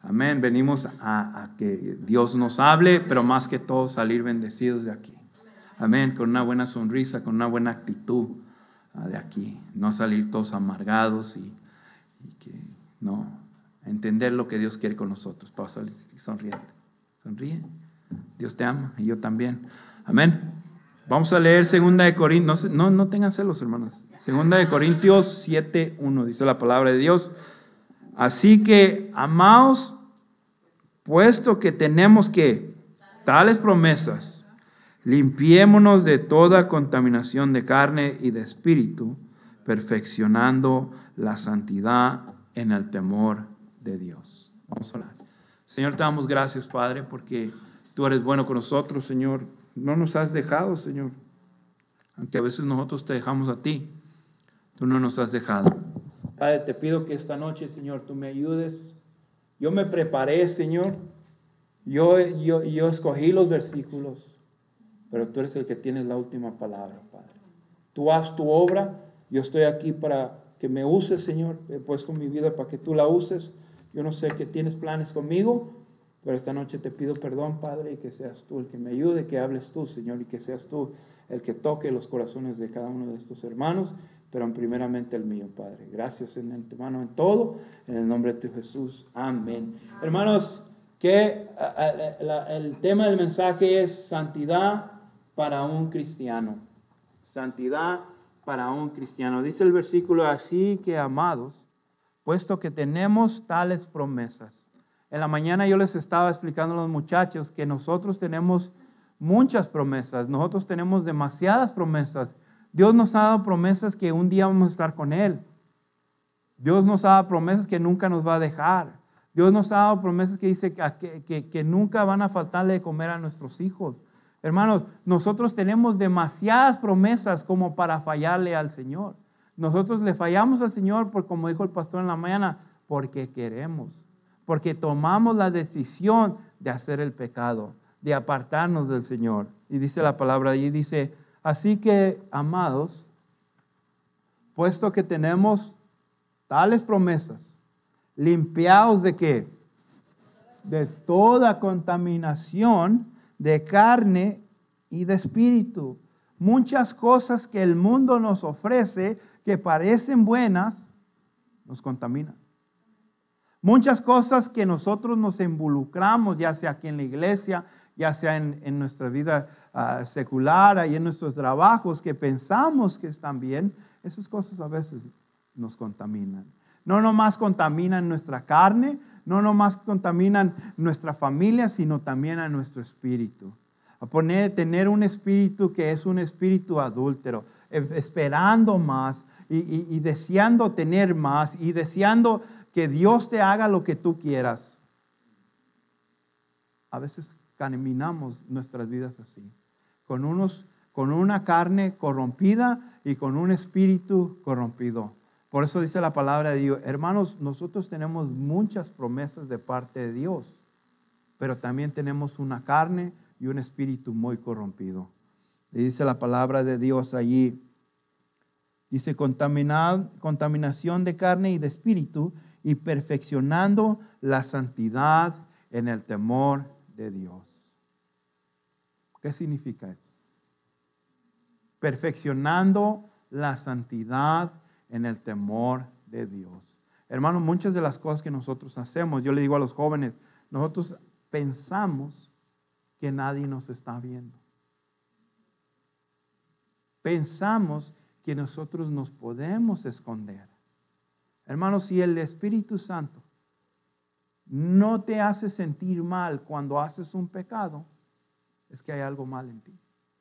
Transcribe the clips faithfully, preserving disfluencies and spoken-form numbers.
Amén. Venimos a, a que Dios nos hable, pero más que todo salir bendecidos de aquí. Amén. Con una buena sonrisa, con una buena actitud uh, de aquí. No salir todos amargados y, y que no. Entender lo que Dios quiere con nosotros. Para salir sonriente. Sonríe. Dios te ama y yo también. Amén. Vamos a leer segunda de Corintios. No, no, no tengan celos, hermanos. segunda de Corintios siete uno. Dice la palabra de Dios. Así que, amados, puesto que tenemos que tales promesas, limpiémonos de toda contaminación de carne y de espíritu, perfeccionando la santidad en el temor de Dios. Vamos a orar. Señor, te damos gracias, Padre, porque tú eres bueno con nosotros, Señor. No nos has dejado, Señor. Aunque a veces nosotros te dejamos a ti, tú no nos has dejado. Padre, te pido que esta noche, Señor, tú me ayudes. Yo me preparé, Señor. Yo, yo, yo escogí los versículos, pero tú eres el que tienes la última palabra, Padre. Tú haz tu obra. Yo estoy aquí para que me uses, Señor. He puesto mi vida para que tú la uses. Yo no sé qué tienes planes conmigo, pero esta noche te pido perdón, Padre, y que seas tú el que me ayude, que hables tú, Señor, y que seas tú el que toque los corazones de cada uno de estos hermanos, pero primeramente el mío, Padre. Gracias en antemano en todo, en el nombre de tu Jesús. Amén. Amén. Hermanos, que uh, uh, el tema del mensaje es santidad para un cristiano. Santidad para un cristiano. Dice el versículo, así que, amados, puesto que tenemos tales promesas. En la mañana yo les estaba explicando a los muchachos que nosotros tenemos muchas promesas. Nosotros tenemos demasiadas promesas. Dios nos ha dado promesas que un día vamos a estar con Él. Dios nos ha dado promesas que nunca nos va a dejar. Dios nos ha dado promesas que dice que, que, que nunca van a faltarle de comer a nuestros hijos. Hermanos, nosotros tenemos demasiadas promesas como para fallarle al Señor. Nosotros le fallamos al Señor, por, como dijo el pastor en la mañana, porque queremos. Porque tomamos la decisión de hacer el pecado, de apartarnos del Señor. Y dice la palabra allí, dice, así que, amados, puesto que tenemos tales promesas, limpiados de qué? De toda contaminación de carne y de espíritu. Muchas cosas que el mundo nos ofrece que parecen buenas, nos contaminan. Muchas cosas que nosotros nos involucramos, ya sea aquí en la iglesia, ya sea en, en nuestra vida uh, secular, y en nuestros trabajos, que pensamos que están bien, esas cosas a veces nos contaminan. No nomás contaminan nuestra carne, no nomás contaminan nuestra familia, sino también a nuestro espíritu. A poner, tener un espíritu que es un espíritu adúltero, esperando más y, y, y deseando tener más y deseando que Dios te haga lo que tú quieras. A veces caminamos nuestras vidas así, con, unos, con una carne corrompida y con un espíritu corrompido. Por eso dice la palabra de Dios, hermanos, nosotros tenemos muchas promesas de parte de Dios, pero también tenemos una carne y un espíritu muy corrompido. Y dice la palabra de Dios allí, dice contaminación de carne y de espíritu y perfeccionando la santidad en el temor de Dios. ¿Qué significa eso? Perfeccionando la santidad en el temor de Dios. Hermanos, muchas de las cosas que nosotros hacemos, yo le digo a los jóvenes, nosotros pensamos que nadie nos está viendo. Pensamos que nosotros nos podemos esconder. Hermanos, si el Espíritu Santo no te hace sentir mal cuando haces un pecado, es que hay algo mal en ti.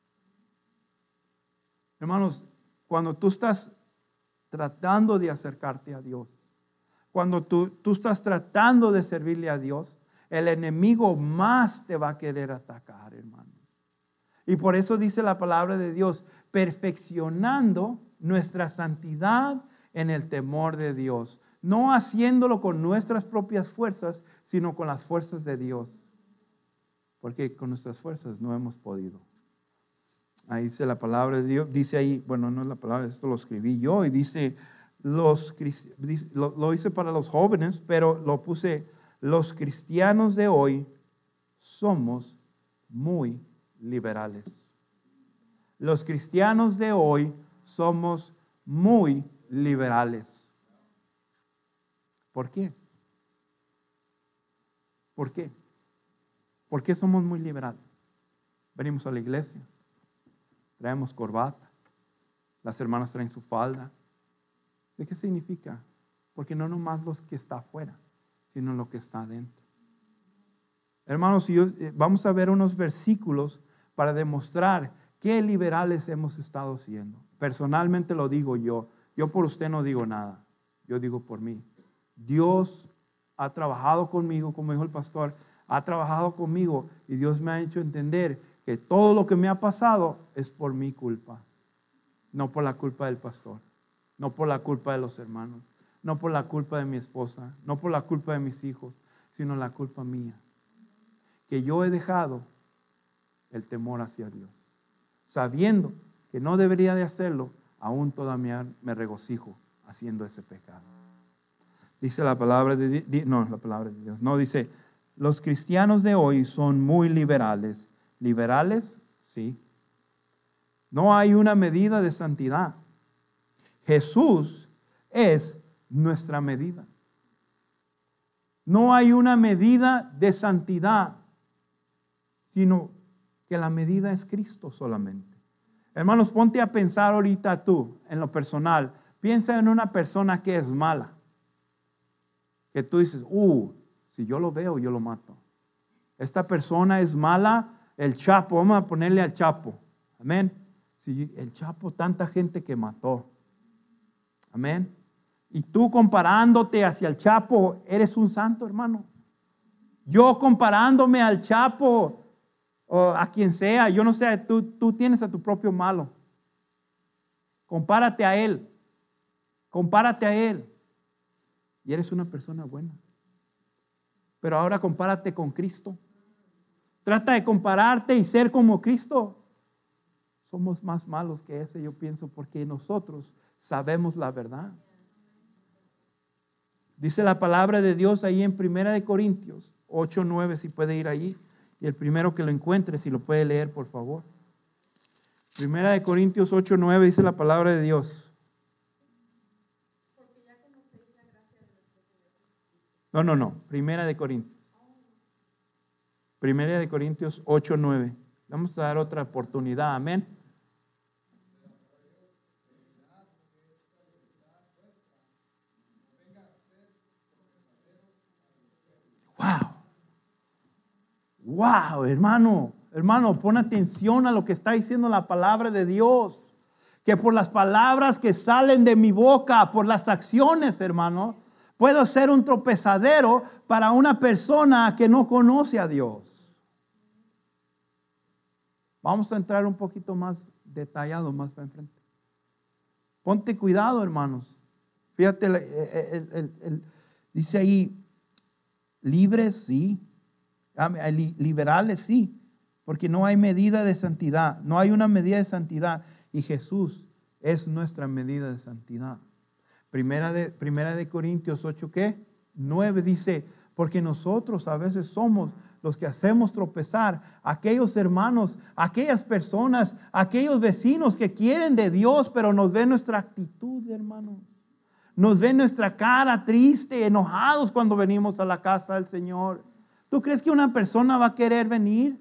Hermanos, cuando tú estás tratando de acercarte a Dios, cuando tú, tú estás tratando de servirle a Dios, el enemigo más te va a querer atacar, hermanos. Y por eso dice la palabra de Dios, perfeccionando nuestra santidad en el temor de Dios. No haciéndolo con nuestras propias fuerzas, sino con las fuerzas de Dios. Porque con nuestras fuerzas no hemos podido. Ahí dice la palabra de Dios, dice ahí, bueno, no es la palabra, esto lo escribí yo, y dice, los, lo, lo hice para los jóvenes, pero lo puse los cristianos de hoy somos muy liberales. Los cristianos de hoy somos muy liberales. ¿Por qué? ¿Por qué? ¿Por qué somos muy liberales? Venimos a la iglesia, traemos corbata, las hermanas traen su falda. ¿De qué significa? Porque no nomás los que está afuera, sino lo que está adentro. Hermanos, yo, vamos a ver unos versículos para demostrar qué liberales hemos estado siendo. Personalmente lo digo yo. Yo por usted no digo nada. Yo digo por mí. Dios ha trabajado conmigo, como dijo el pastor, ha trabajado conmigo y Dios me ha hecho entender que todo lo que me ha pasado es por mi culpa. No por la culpa del pastor, no por la culpa de los hermanos, no por la culpa de mi esposa, no por la culpa de mis hijos, sino la culpa mía. Que yo he dejado el temor hacia Dios. Sabiendo que no debería de hacerlo, aún todavía me regocijo haciendo ese pecado. Dice la palabra de Dios, no, la palabra de Dios, no, dice, los cristianos de hoy son muy liberales. ¿Liberales? Sí. No hay una medida de santidad. Jesús es nuestra medida. No hay una medida de santidad, sino que la medida es Cristo solamente. Hermanos, ponte a pensar ahorita tú, en lo personal. Piensa en una persona que es mala. Que tú dices, uh, si yo lo veo, yo lo mato. Esta persona es mala, el Chapo, vamos a ponerle al Chapo. Amén. Si el Chapo, tanta gente que mató. Amén. Y tú comparándote hacia el Chapo, eres un santo, hermano. Yo comparándome al Chapo, o a quien sea, yo no sé, tú, tú tienes a tu propio malo. Compárate a él. Compárate a él. Y eres una persona buena. Pero ahora compárate con Cristo. Trata de compararte y ser como Cristo. Somos más malos que ese, yo pienso, porque nosotros sabemos la verdad. Dice la palabra de Dios ahí en Primera de Corintios ocho nueve, si puede ir ahí. Y el primero que lo encuentre, si lo puede leer, por favor. Primera de Corintios ocho nueve dice la palabra de Dios. No, no, no. Primera de Corintios. Primera de Corintios ocho nueve. Vamos a dar otra oportunidad. Amén. Wow. Wow, hermano. Hermano, pon atención a lo que está diciendo la palabra de Dios. Que por las palabras que salen de mi boca, por las acciones, hermano, puedo ser un tropezadero para una persona que no conoce a Dios. Vamos a entrar un poquito más detallado, más para enfrente. Ponte cuidado, hermanos. Fíjate, el, el, el, el, dice ahí, libres, sí. Liberales, sí. Porque no hay medida de santidad. No hay una medida de santidad. Y Jesús es nuestra medida de santidad. Primera de, primera de Corintios ocho, ¿qué? nueve dice, porque nosotros a veces somos los que hacemos tropezar a aquellos hermanos, a aquellas personas, a aquellos vecinos que quieren de Dios, pero nos ven nuestra actitud, hermano. Nos ven nuestra cara triste, enojados cuando venimos a la casa del Señor. ¿Tú crees que una persona va a querer venir?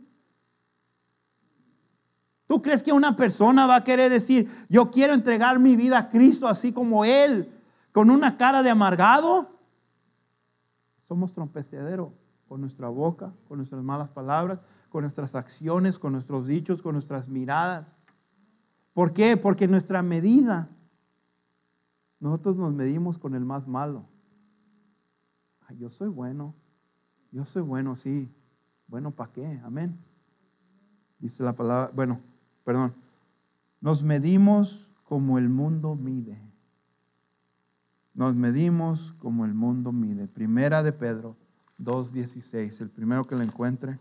¿Tú crees que una persona va a querer decir, yo quiero entregar mi vida a Cristo así como Él, con una cara de amargado? Somos trompecederos con nuestra boca, con nuestras malas palabras, con nuestras acciones, con nuestros dichos, con nuestras miradas. ¿Por qué? Porque nuestra medida, nosotros nos medimos con el más malo. Ay, yo soy bueno, yo soy bueno, sí. Bueno, ¿para qué? Amén. Dice la palabra, bueno, perdón. Nos medimos como el mundo mide. Nos medimos como el mundo mide. Primera de Pedro dos dieciséis, el primero que lo encuentre.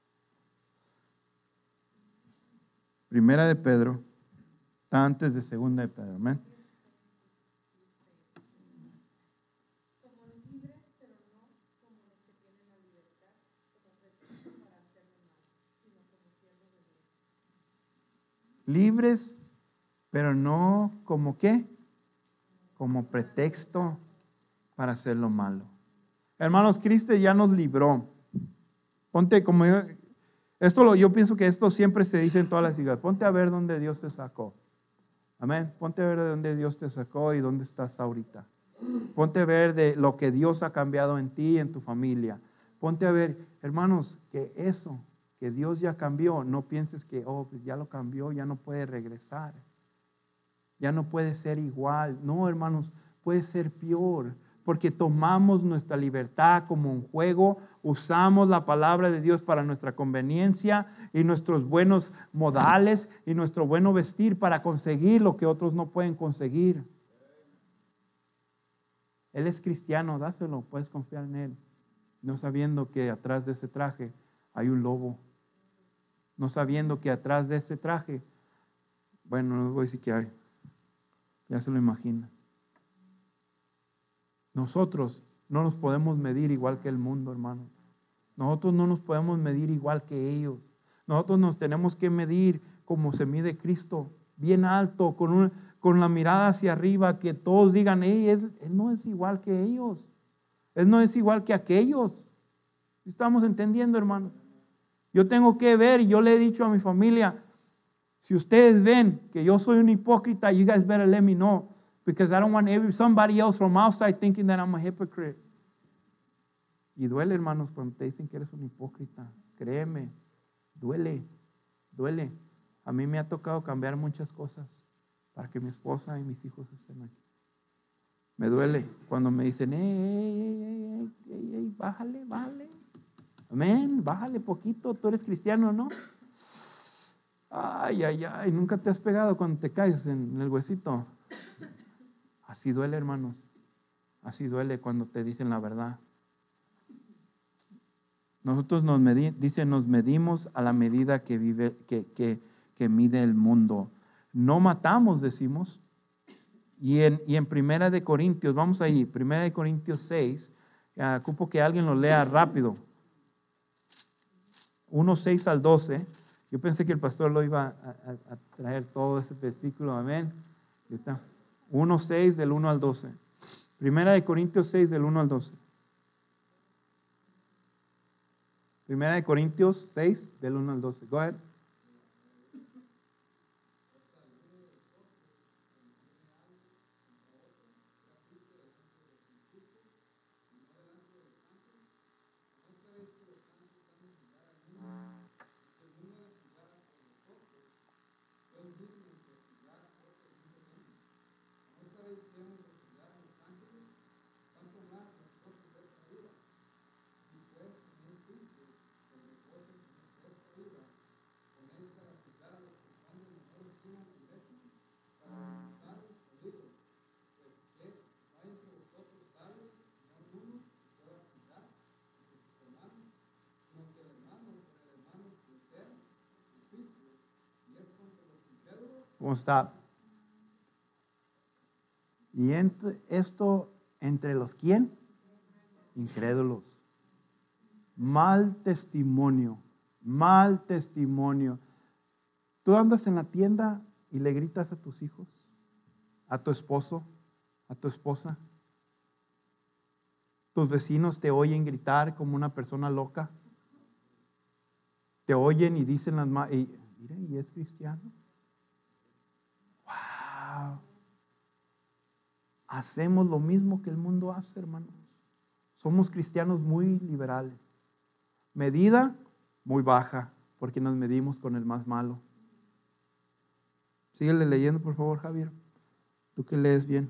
Primera de Pedro, está antes de segunda de Pedro, amén. Libres, pero no como qué, como pretexto para hacer lo malo. Hermanos, Cristo ya nos libró. Ponte como yo, esto lo, yo pienso que esto siempre se dice en todas las iglesias. Ponte a ver dónde Dios te sacó. Amén. Ponte a ver de dónde Dios te sacó y dónde estás ahorita. Ponte a ver de lo que Dios ha cambiado en ti y en tu familia. Ponte a ver, hermanos, que eso que Dios ya cambió, no pienses que, oh, pues ya lo cambió, ya no puede regresar. Ya no puede ser igual. No, hermanos, puede ser peor. Porque tomamos nuestra libertad como un juego, usamos la palabra de Dios para nuestra conveniencia y nuestros buenos modales y nuestro bueno vestir para conseguir lo que otros no pueden conseguir. Él es cristiano, dáselo, puedes confiar en él. No sabiendo que atrás de ese traje hay un lobo. No sabiendo que atrás de ese traje, bueno, no les voy a decir que hay. Ya se lo imagina. Nosotros no nos podemos medir igual que el mundo, hermano. Nosotros no nos podemos medir igual que ellos. Nosotros nos tenemos que medir como se mide Cristo, bien alto, con, un, con la mirada hacia arriba, que todos digan, hey, él, él no es igual que ellos. Él no es igual que aquellos. ¿Estamos entendiendo, hermano? Yo tengo que ver, y yo le he dicho a mi familia, si ustedes ven que yo soy un hipócrita, you guys better let me know. Because I don't want every, somebody else from outside thinking that I'm a hypocrite. Y duele, hermanos, cuando te dicen que eres un hipócrita. Créeme, duele, duele. A mí me ha tocado cambiar muchas cosas para que mi esposa y mis hijos estén aquí. Me duele cuando me dicen, hey, hey, hey, hey, hey, bájale, bájale. Amén, bájale poquito, tú eres cristiano, ¿no? Ay, ay, ay, nunca te has pegado cuando te caes en el huesito. Así duele, hermanos. Así duele cuando te dicen la verdad. Nosotros nos medi, dice, nos medimos a la medida que vive, que, que, que mide el mundo. No matamos, decimos. Y en, y en Primera de Corintios, vamos ahí, Primera de Corintios seis, uh, ocupo que alguien lo lea rápido. uno, seis al doce. Yo pensé que el pastor lo iba a, a, a traer todo ese versículo, amén. Ahí está. uno, seis del uno al doce. Primera de Corintios seis del uno al doce. Primera de Corintios seis del uno al doce. Go ahead. Won't stop. Y entre, esto entre los ¿quién? Incrédulos. Mal testimonio, mal testimonio. Tú andas en la tienda y le gritas a tus hijos, a tu esposo, a tu esposa. Tus vecinos te oyen gritar como una persona loca. Te oyen y dicen las más, mira, y es cristiano. Wow. Hacemos lo mismo que el mundo hace, hermanos. Somos cristianos muy liberales. Medida muy baja, porque nos medimos con el más malo. Síguele leyendo, por favor, Javier. Tú que lees bien.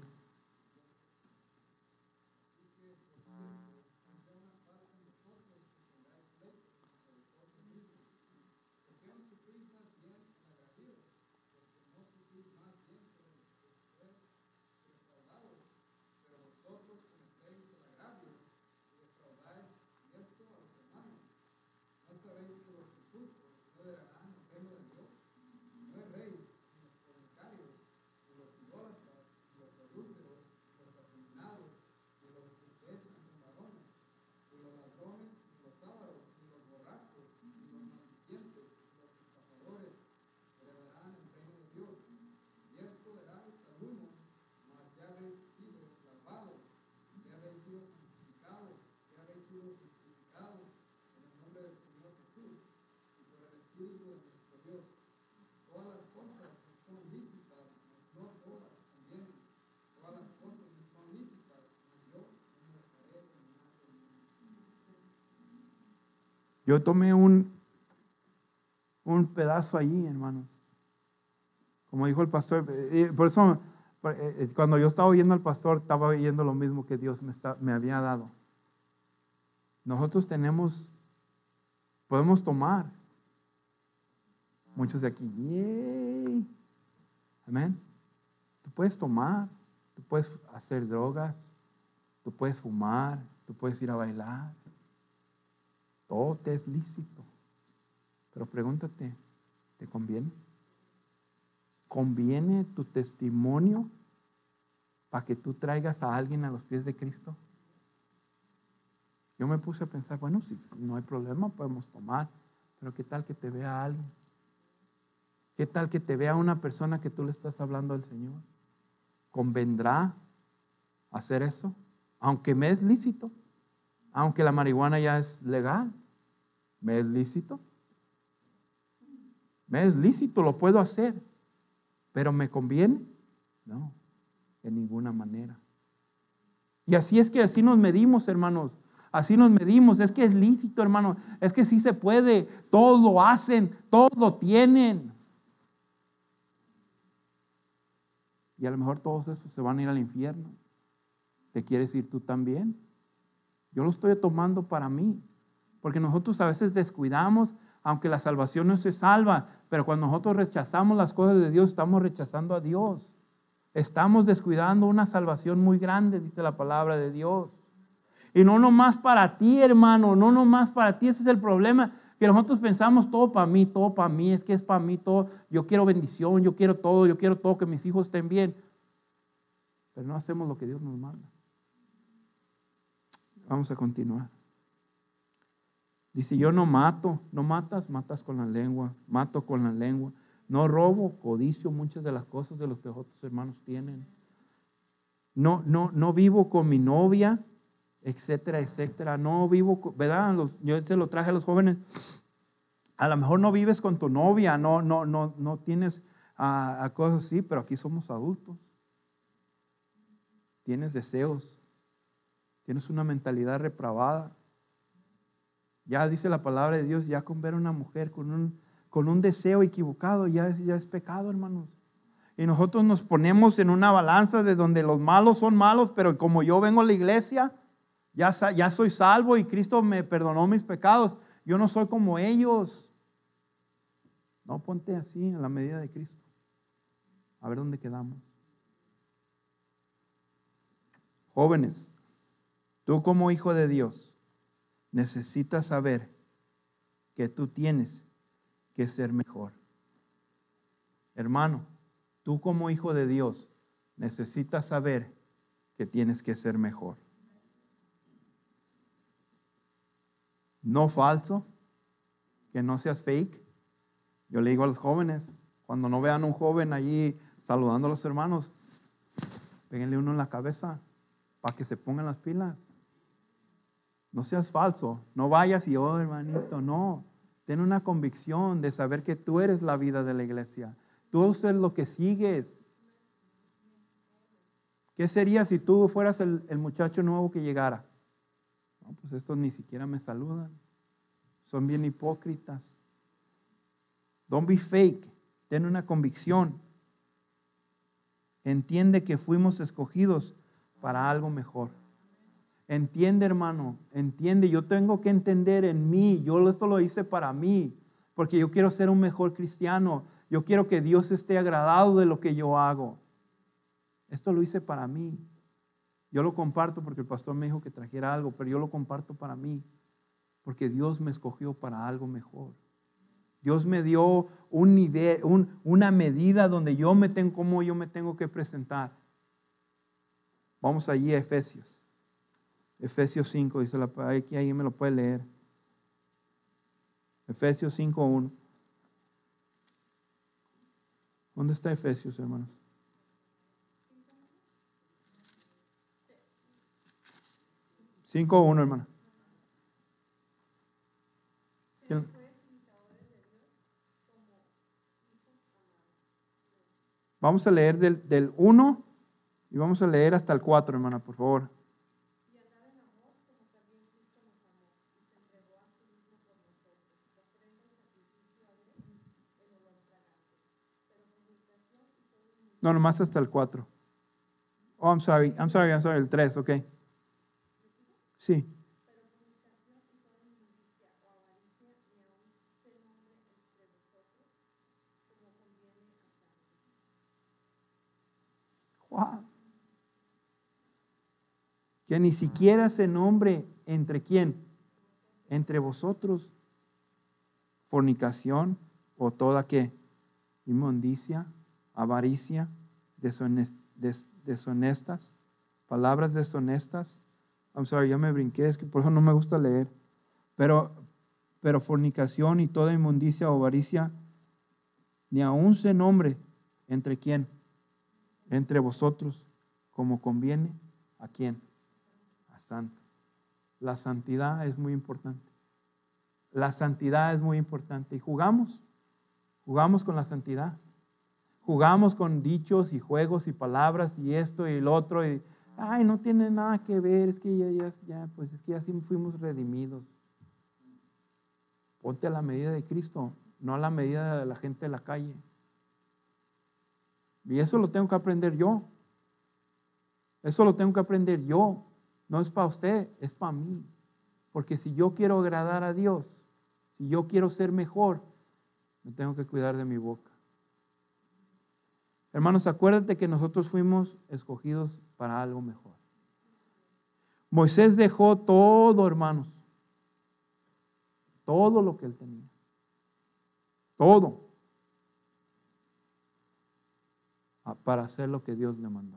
Yo tomé un, un pedazo allí, hermanos. Como dijo el pastor, por eso cuando yo estaba oyendo al pastor, estaba oyendo lo mismo que Dios me, está, me había dado. Nosotros tenemos, podemos tomar. Muchos de aquí, yay. Amén. Tú puedes tomar, tú puedes hacer drogas, tú puedes fumar, tú puedes ir a bailar. Todo te es lícito. Pero pregúntate, ¿te conviene? ¿Conviene tu testimonio para que tú traigas a alguien a los pies de Cristo? Yo me puse a pensar, bueno, si no hay problema, podemos tomar, pero ¿qué tal que te vea alguien? ¿Qué tal que te vea una persona que tú le estás hablando al Señor? ¿Convendrá hacer eso? Aunque me es lícito, aunque la marihuana ya es legal, ¿me es lícito? Me es lícito, lo puedo hacer. ¿Pero me conviene? No, de ninguna manera. Y así es que así nos medimos, hermanos. Así nos medimos. Es que es lícito, hermano. Es que sí se puede. Todos lo hacen. Todos lo tienen. Y a lo mejor todos esos se van a ir al infierno. ¿Te quieres ir tú también? Yo lo estoy tomando para mí. Porque nosotros a veces descuidamos, aunque la salvación no se salva, pero cuando nosotros rechazamos las cosas de Dios, estamos rechazando a Dios. Estamos descuidando una salvación muy grande, dice la palabra de Dios. Y no nomás para ti, hermano, no nomás para ti, ese es el problema, que nosotros pensamos todo para mí, todo para mí, es que es para mí todo, yo quiero bendición, yo quiero todo, yo quiero todo, que mis hijos estén bien. Pero no hacemos lo que Dios nos manda. Vamos a continuar. Dice, yo no mato, no matas, matas con la lengua, mato con la lengua. No robo, codicio muchas de las cosas de los que otros hermanos tienen. No, no, no vivo con mi novia, etcétera, etcétera. No vivo, ¿verdad? Los, yo se lo traje a los jóvenes. A lo mejor no vives con tu novia, no, no, no, no tienes a, a cosas así, pero aquí somos adultos. Tienes deseos, tienes una mentalidad reprobada. Ya dice la palabra de Dios, ya con ver a una mujer con un, con un deseo equivocado, ya es, ya es pecado, hermanos. Y nosotros nos ponemos en una balanza de donde los malos son malos, pero como yo vengo a la iglesia, ya, ya soy salvo y Cristo me perdonó mis pecados. Yo no soy como ellos. No, ponte así en la medida de Cristo. A ver dónde quedamos. Jóvenes, tú como hijo de Dios, necesitas saber que tú tienes que ser mejor. Hermano, tú como hijo de Dios necesitas saber que tienes que ser mejor. No falso, que no seas fake. Yo le digo a los jóvenes, cuando no vean a un joven allí saludando a los hermanos, péguenle uno en la cabeza para que se pongan las pilas. No seas falso, no vayas y, oh hermanito, no. Ten una convicción de saber que tú eres la vida de la iglesia. Tú eres lo que sigues. ¿Qué sería si tú fueras el, el muchacho nuevo que llegara? No, pues estos ni siquiera me saludan. Son bien hipócritas. Don't be fake. Ten una convicción. Entiende que fuimos escogidos para algo mejor. Entiende, hermano, entiende. Yo tengo que entender en mí. Yo esto lo hice para mí, porque yo quiero ser un mejor cristiano. Yo quiero que Dios esté agradado de lo que yo hago. Esto lo hice para mí. Yo lo comparto porque el pastor me dijo que trajera algo, pero yo lo comparto para mí, porque Dios me escogió para algo mejor. Dios me dio un nivel, un, una medida donde yo me tengo, cómo yo me tengo que presentar. Vamos allí a Efesios. Efesios cinco, dice la, aquí ahí me lo puede leer. Efesios cinco uno. ¿Dónde está Efesios, hermanos? cinco uno, hermano. ¿Quién? Vamos a leer del, del uno y vamos a leer hasta el cuatro, hermana, por favor. No, nomás hasta el cuatro. Oh, I'm sorry, I'm sorry, I'm sorry, el tres, ok. Sí. Wow. Que ni siquiera se nombre entre quién, entre vosotros, fornicación o toda que inmundicia, avaricia, deshonestas, des, deshonestas, palabras deshonestas. I'm sorry, ya me brinqué, es que por eso no me gusta leer. Pero, pero fornicación y toda inmundicia o avaricia, ni aun se nombre entre quién, entre vosotros, como conviene a quién, a santo. La santidad es muy importante. La santidad es muy importante. Y jugamos, jugamos con la santidad. Jugamos con dichos y juegos y palabras y esto y el otro. Y, ay, no tiene nada que ver, es que ya, ya, ya, pues es que ya sí fuimos redimidos. Ponte a la medida de Cristo, no a la medida de la gente de la calle. Y eso lo tengo que aprender yo. Eso lo tengo que aprender yo. No es para usted, es para mí. Porque si yo quiero agradar a Dios, si yo quiero ser mejor, me tengo que cuidar de mi boca. Hermanos, acuérdate que nosotros fuimos escogidos para algo mejor. Moisés dejó todo, hermanos. Todo lo que él tenía. Todo. Para hacer lo que Dios le mandó.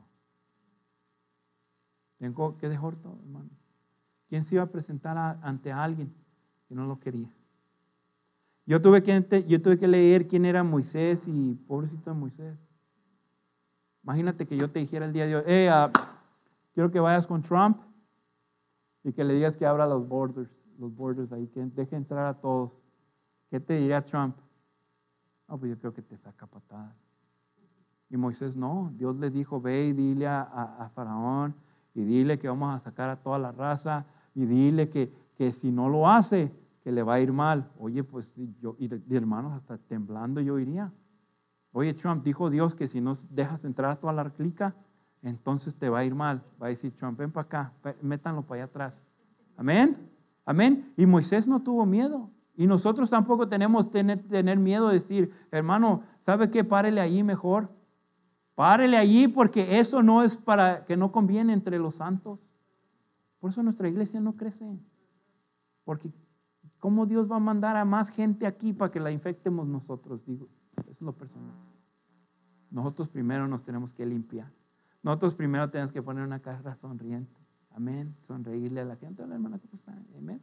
Tengo que dejar todo, hermano. ¿Quién se iba a presentar a, ante alguien que no lo quería? Yo tuve que, yo tuve que leer quién era Moisés y pobrecito de Moisés. Imagínate que yo te dijera el día de hoy, hey, uh, quiero que vayas con Trump y que le digas que abra los borders, los borders ahí, que deje entrar a todos. ¿Qué te diría Trump? No, pues yo creo que te saca patadas. Y Moisés no, Dios le dijo, ve y dile a, a, a Faraón y dile que vamos a sacar a toda la raza y dile que, que si no lo hace, que le va a ir mal. Oye, pues yo, y de, de hermanos, hasta temblando yo iría. Oye, Trump, dijo Dios que si no dejas entrar a toda la clica, entonces te va a ir mal. Va a decir Trump, ven para acá, métanlo para allá atrás. Amén, amén. Y Moisés no tuvo miedo. Y nosotros tampoco tenemos que tener, tener miedo de decir, hermano, ¿sabe qué? Párele allí mejor. Párele allí porque eso no es para que no conviene entre los santos. Por eso nuestra iglesia no crece. Porque ¿cómo Dios va a mandar a más gente aquí para que la infectemos nosotros? Digo, eso es lo personal. Nosotros primero nos tenemos que limpiar. Nosotros primero tenemos que poner una cara sonriente. Amén. Sonreírle a la gente. Hola, hermana, ¿cómo está? Amén.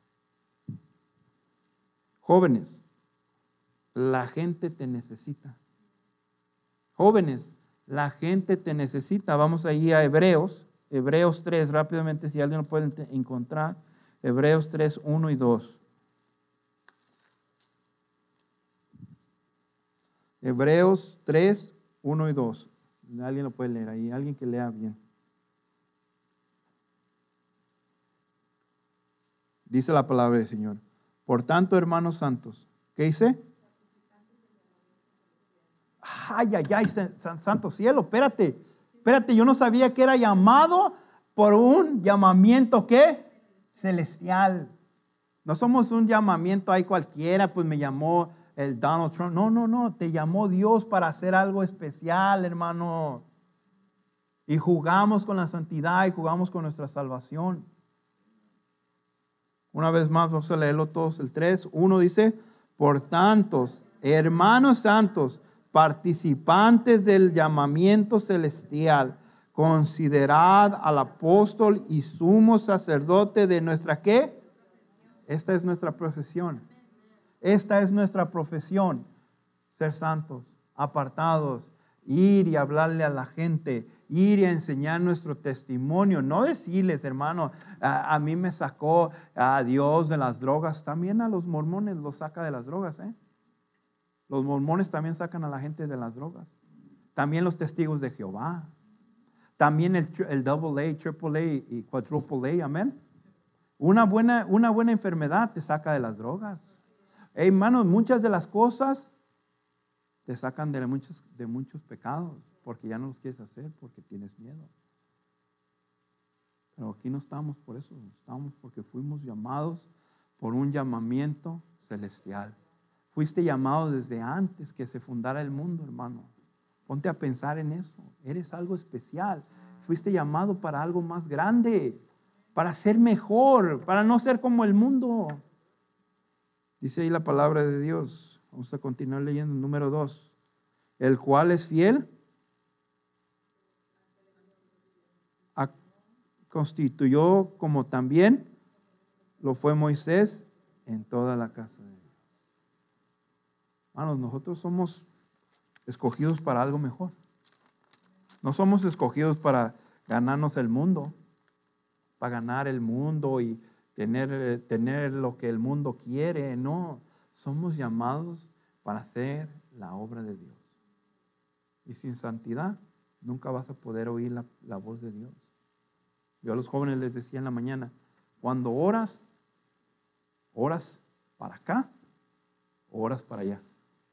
Jóvenes, la gente te necesita. Jóvenes, la gente te necesita. Vamos ahí a Hebreos. Hebreos tres, rápidamente, si alguien lo puede encontrar. Hebreos tres, uno y dos. Hebreos tres, uno y dos. Alguien lo puede leer ahí, alguien que lea bien. Dice la palabra del Señor. Por tanto, hermanos santos, ¿qué dice? Ay, ay, ay, santo cielo, espérate, espérate, yo no sabía que era llamado por un llamamiento, ¿qué? Celestial. No somos un llamamiento ahí cualquiera, pues me llamó el Donald Trump. No, no, no, te llamó Dios para hacer algo especial, hermano. Y jugamos con la santidad y jugamos con nuestra salvación. Una vez más, vamos a leerlo todos, el tres. Uno dice, por tantos, hermanos santos, participantes del llamamiento celestial, considerad al apóstol y sumo sacerdote de nuestra, ¿qué? Esta es nuestra profesión. Esta es nuestra profesión. Ser santos, apartados, ir y hablarle a la gente, ir y a enseñar nuestro testimonio. No decirles, hermano, a, a mí me sacó a Dios de las drogas. También a los mormones los saca de las drogas, ¿eh? Los mormones también sacan a la gente de las drogas. También los testigos de Jehová. También el, el double A, triple A y quadruple A, amén. Una buena, una buena enfermedad te saca de las drogas. Hey, hermanos, muchas de las cosas te sacan de muchos, de muchos pecados. porque ya no los quieres hacer, porque tienes miedo. Pero aquí no estamos por eso, estamos porque fuimos llamados por un llamamiento celestial. Fuiste llamado desde antes que se fundara el mundo, hermano. Ponte a pensar en eso. Eres algo especial. Fuiste llamado para algo más grande, para ser mejor, para no ser como el mundo. Dice ahí la palabra de Dios. Vamos a continuar leyendo. Número dos. El cual es fiel a, constituyó como también lo fue Moisés en toda la casa de Dios. Hermanos, nosotros somos escogidos para algo mejor. No somos escogidos para ganarnos el mundo, para ganar el mundo y tener, tener lo que el mundo quiere. No, somos llamados para hacer la obra de Dios. Y sin santidad nunca vas a poder oír la, la voz de Dios. Yo a los jóvenes les decía en la mañana, cuando oras, oras para acá, oras para allá.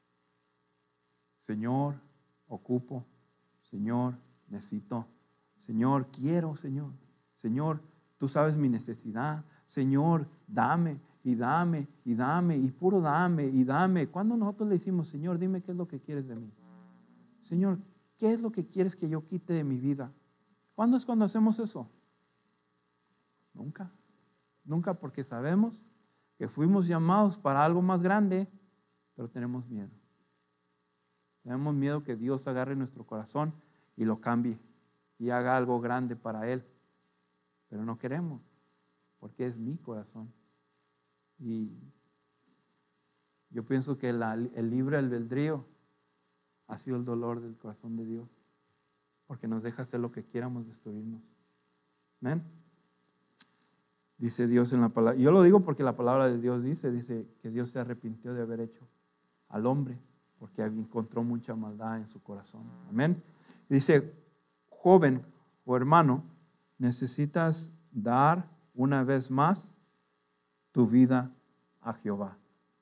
Señor, ocupo. Señor, necesito. Señor, quiero, Señor. Señor, tú sabes mi necesidad. Señor, dame y dame y dame y puro dame y dame. Cuando nosotros le decimos, Señor, dime qué es lo que quieres de mí. Señor, ¿qué es lo que quieres que yo quite de mi vida? ¿Cuándo es cuando hacemos eso? Nunca. Nunca, porque sabemos que fuimos llamados para algo más grande, pero tenemos miedo. Tenemos miedo que Dios agarre nuestro corazón y lo cambie y haga algo grande para Él. Pero no queremos, porque es mi corazón. Y yo pienso que la, el libre albedrío ha sido el dolor del corazón de Dios, porque nos deja hacer lo que quieramos, destruirnos. ¿Amén? Dice Dios en la palabra. Yo lo digo porque la palabra de Dios dice, dice que Dios se arrepintió de haber hecho al hombre, porque encontró mucha maldad en su corazón. Amén. Dice, joven o hermano, necesitas dar una vez más tu vida a Jehová.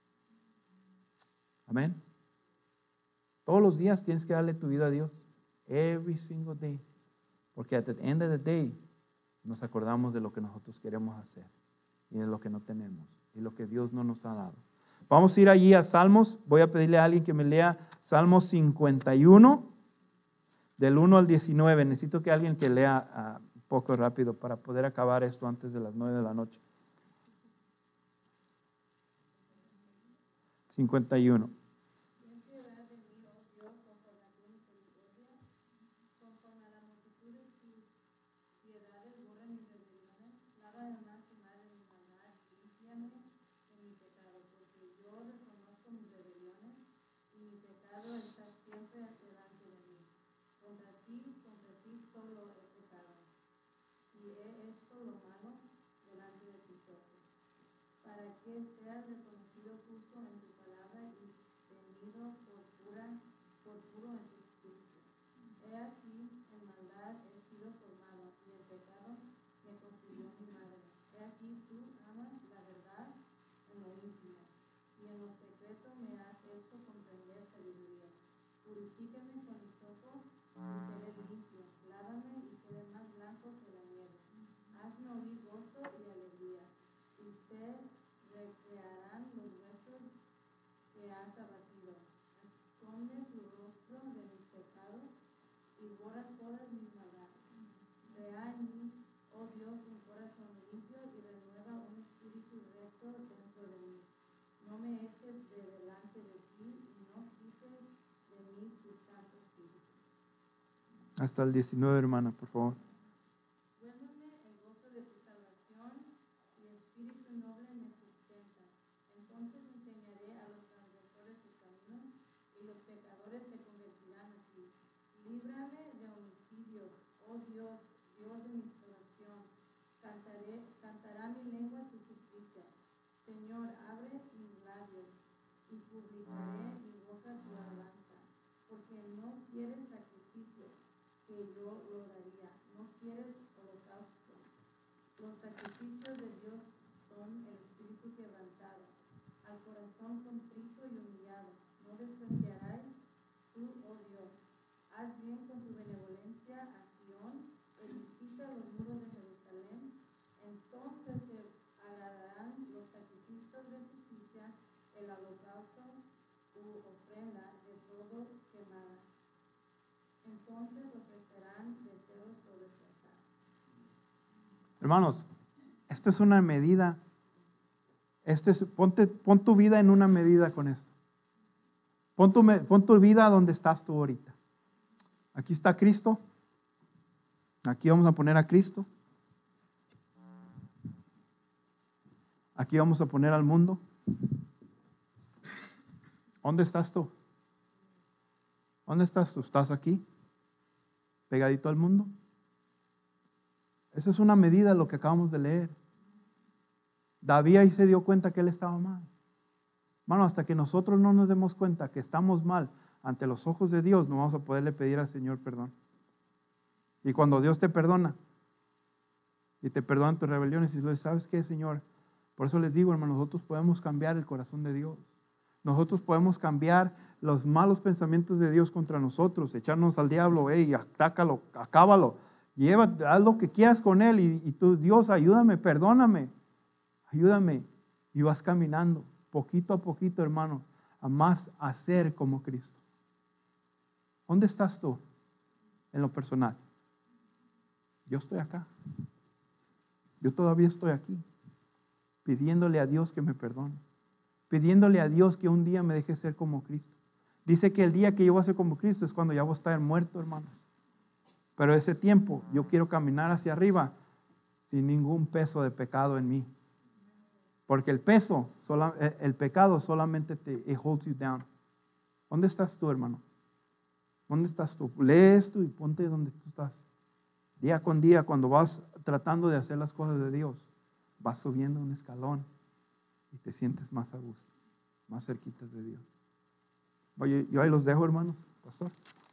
Amén. Todos los días tienes que darle tu vida a Dios. Every single day. Porque at the end of the day nos acordamos de lo que nosotros queremos hacer y de lo que no tenemos y lo que Dios no nos ha dado. Vamos a ir allí a Salmos. Voy a pedirle a alguien que me lea Salmos cincuenta y uno, del uno al diecinueve. Necesito que alguien que lea uh, un poco rápido para poder acabar esto antes de las nueve de la noche. cincuenta y uno. Que seas reconocido justo en tu palabra y tenido por pura, por puro en tu justicia. He aquí, en maldad he sido formado, y en pecado me concibió mi madre. He aquí, tú amas la verdad en lo íntimo, y en lo secreto me has hecho comprender sabiduría. Purifícame con hisopo, y seré limpio. Lávame, y seré más blanco que la nieve. Hazme oír gozo y alegría, y ser recrearán los huesos que has abatido. Esconde tu rostro de mis pecados y borra todas mis maldades. Crea en mí, oh Dios, un corazón limpio y renueva un espíritu recto dentro de mí. No me eches de delante de ti y no quites de mí tu santo espíritu. Hasta el diecinueve, hermana, por favor. Duérmeme el gozo de tu salvación y espíritu noble me sustenta. Entonces enseñaré a los transgresores sus caminos y los pecadores se convertirán a ti. Líbrame de homicidio, oh Dios, Dios de mi salvación. Cantaré, cantará mi lengua tu justicia. Señor, abre mis labios y publicaré mi boca tu alabanza. Porque no quieres sacrificio, que yo lo daría. No quieres holocausto. Los sacrificios de Dios son el espíritu quebrantado, al corazón contrito y humillado. No despreciarás tú, oh Dios. haz bien con tu benevolencia a Sión, edifica los muros de Jerusalén, entonces te agradarán los sacrificios de justicia, el holocausto, tu ofrenda de todo quemada. Entonces ofrecerán deseos sobre tu altar. Hermanos, esta es una medida. Este es, ponte, pon tu vida en una medida con esto. Pon tu, pon tu vida donde estás tú ahorita. Aquí está Cristo. Aquí vamos a poner a Cristo. Aquí vamos a poner al mundo. ¿Dónde estás tú? ¿Dónde estás tú? ¿Estás aquí? ¿Pegadito al mundo? Esa es una medida de lo que acabamos de leer. David ahí se dio cuenta que él estaba mal. Hermano, hasta que nosotros no nos demos cuenta que estamos mal ante los ojos de Dios, no vamos a poderle pedir al Señor perdón. Y cuando Dios te perdona, y te perdonan tus rebeliones, y tú dices, ¿sabes qué, Señor? Por eso les digo, hermano, nosotros podemos cambiar el corazón de Dios. Nosotros podemos cambiar los malos pensamientos de Dios contra nosotros, echarnos al diablo, hey, atácalo, acábalo, lleva, haz lo que quieras con él, y, y tú, Dios, ayúdame, perdóname, ayúdame, y vas caminando, poquito a poquito, hermano, a más a ser como Cristo. ¿Dónde estás tú en lo personal? Yo estoy acá. Yo todavía estoy aquí, pidiéndole a Dios que me perdone, pidiéndole a Dios que un día me deje ser como Cristo. Dice que el día que yo voy a ser como Cristo es cuando ya voy a estar muerto, hermanos. Pero ese tiempo yo quiero caminar hacia arriba sin ningún peso de pecado en mí. Porque el peso, el pecado solamente te it holds you down. ¿Dónde estás tú, hermano? ¿Dónde estás tú? Lee esto y ponte donde tú estás. Día con día, cuando vas tratando de hacer las cosas de Dios, vas subiendo un escalón y te sientes más a gusto, más cerquitas de Dios. Oye, yo ahí los dejo, hermanos, pastor.